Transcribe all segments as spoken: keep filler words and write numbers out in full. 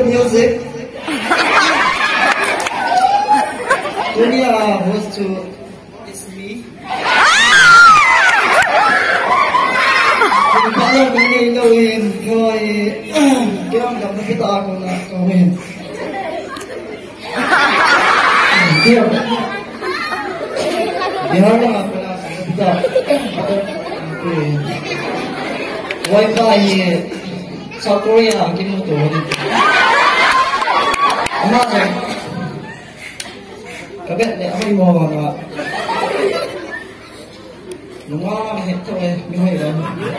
music. Dunia was to it's me. Kalau ini doin, koi, kau nggak bisa kita aku nak kawin. Dia, dia orang apa nak kita? Wifi South Korea kimu tu. Apa tu? Kabeh ni apa ibu bapa? Nunggu ni tu eh, mihai dah.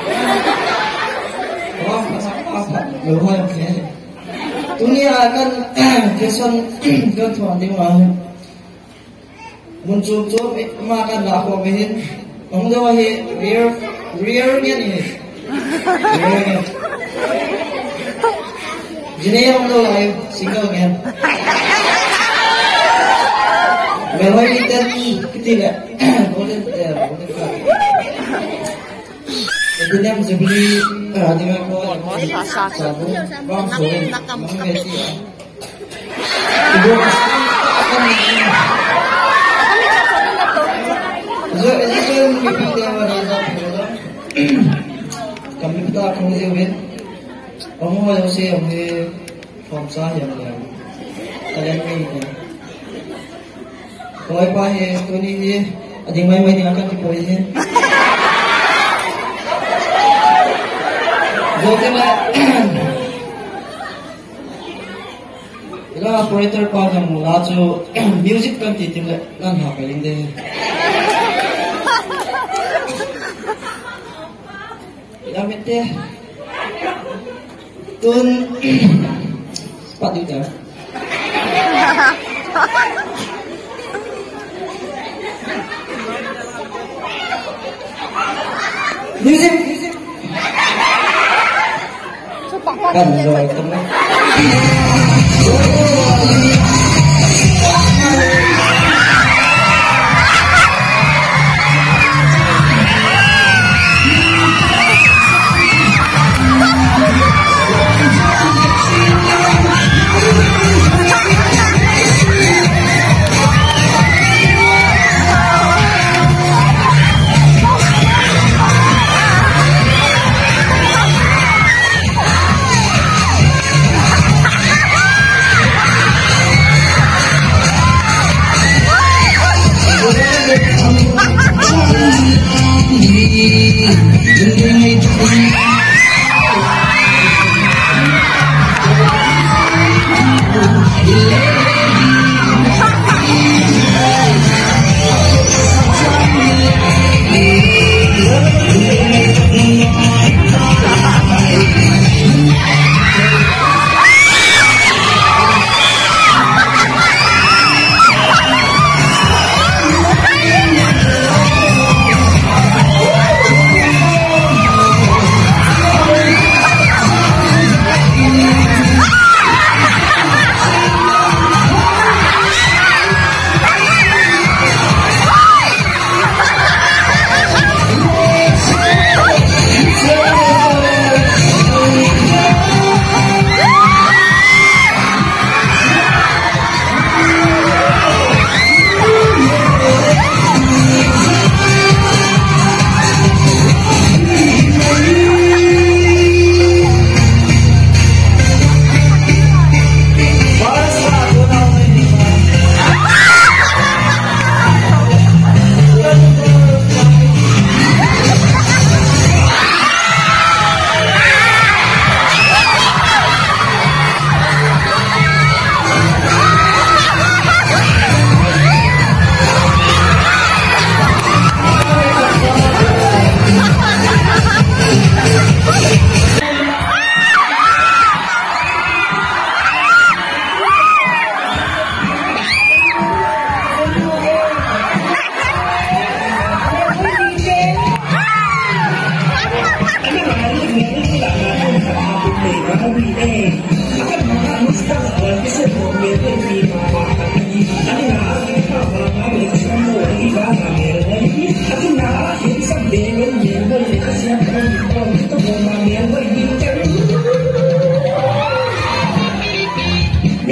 Orang pasal apa? Mihai okey. Dunia kan kesan kan tuan di mana? Muncul tu makan dah aku behin. Orang dah he rear rear ni ni. Rear ni. Jenis orang dah live single ni. Mehoi dan ketiga, boleh boleh boleh. Itu dia mesti beli di mana kau sabun, bang sabun, bang besi. Ibu so itu mungkin dia mana sahaja. Kami kita akan melihat, orang orang saya mungkin form saya yang kalian ini. Kau apa he? Tu ni he? Adik mai mai ni akan dipoi he. Jadi lah. Ila operator pa jam mula jo music kan titim le nan ha paling de. Ila mete. Tun sepatu dah. Music, music. Kan rồi tâm đấy.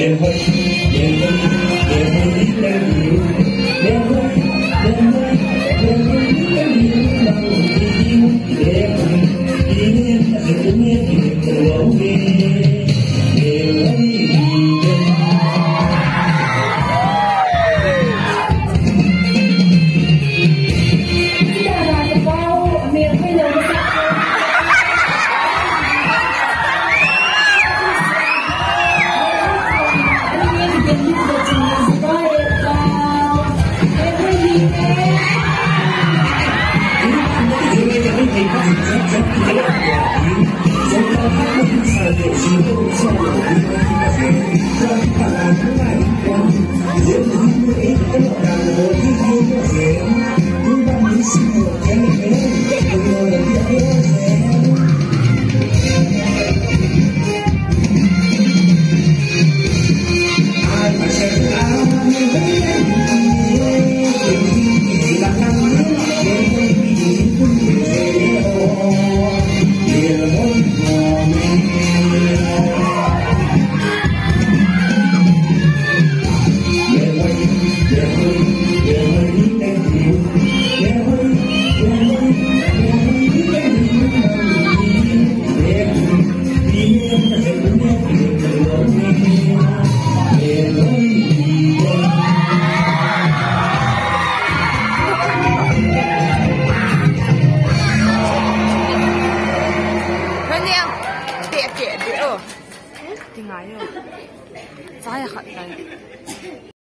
點解啊？真係核突。